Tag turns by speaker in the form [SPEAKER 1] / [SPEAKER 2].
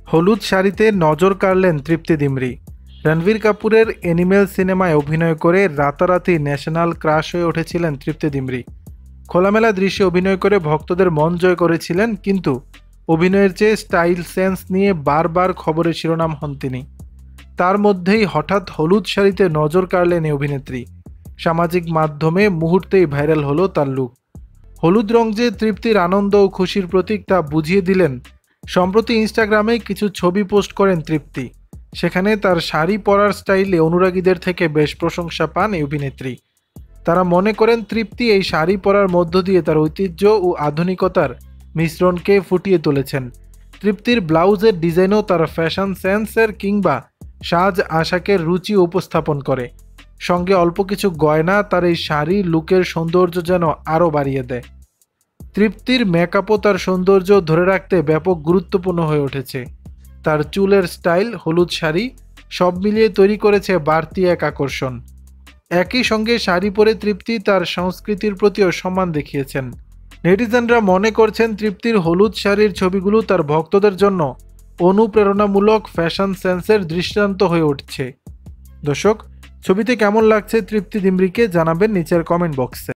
[SPEAKER 1] হলুদ শাড়িতে নজর কাড়লেন তৃপ্তি ডিমরি। রণবীর কাপুরের অ্যানিমেল সিনেমায় অভিনয় করে রাতারাতি ন্যাশনাল ক্রাশ হয়ে উঠেছিলেন তৃপ্তি ডিমরি। খোলামেলা দৃশ্যে অভিনয় করে ভক্তদের মন জয় করেছিলেন, কিন্তু অভিনয়ের চেয়ে স্টাইল সেন্স নিয়ে বারবার খবরের শিরোনাম হন তিনি। তার মধ্যেই হঠাৎ হলুদ শাড়িতে নজর কাড়লেন এই অভিনেত্রী। সামাজিক মাধ্যমে মুহূর্তেই ভাইরাল হলো তার লুক। হলুদ রং যে তৃপ্তির আনন্দ ও খুশির প্রতীক তা বুঝিয়ে দিলেন সম্প্রতি ইনস্টাগ্রামে কিছু ছবি পোস্ট করেন তৃপ্তি। সেখানে তার শাড়ি পরার স্টাইলে অনুরাগীদের থেকে বেশ প্রশংসা পান এই অভিনেত্রী। তারা মনে করেন তৃপ্তি এই শাড়ি পরার মধ্য দিয়ে তার ঐতিহ্য ও আধুনিকতার মিশ্রণকে ফুটিয়ে তুলেছেন। তৃপ্তির ব্লাউজের ডিজাইনও তার ফ্যাশন সেন্সের কিংবা সাজ আশাকের রুচি উপস্থাপন করে। সঙ্গে অল্প কিছু গয়না তার এই শাড়ি লুকের সৌন্দর্য যেন আরও বাড়িয়ে দেয়। তৃপ্তির মেকআপও তার সৌন্দর্য ধরে রাখতে ব্যাপক গুরুত্বপূর্ণ হয়ে উঠেছে। তার চুলের স্টাইল, হলুদ শাড়ি সব মিলিয়ে তৈরি করেছে বাড়তি এক আকর্ষণ। একই সঙ্গে শাড়ি পরে তৃপ্তি তার সংস্কৃতির প্রতিও সম্মান দেখিয়েছেন। নেটিজেনরা মনে করছেন তৃপ্তির হলুদ শাড়ির ছবিগুলো তার ভক্তদের জন্য অনুপ্রেরণামূলক ফ্যাশন সেন্সের দৃষ্টান্ত হয়ে উঠছে। দর্শক, ছবিতে কেমন লাগছে তৃপ্তি ডিমরিকে জানাবেন নিচের কমেন্ট বক্সে।